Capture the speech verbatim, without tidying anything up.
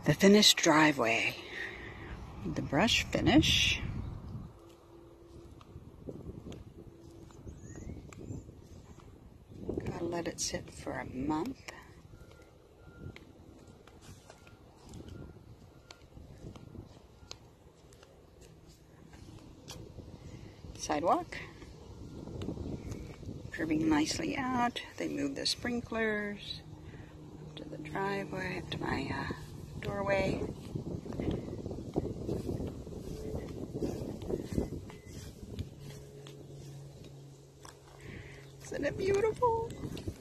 The finished driveway. The brush finish. Gotta let it sit for a month. Sidewalk. Curving nicely out. They moved the sprinklers up to the driveway, up to my uh, doorway. Isn't it beautiful?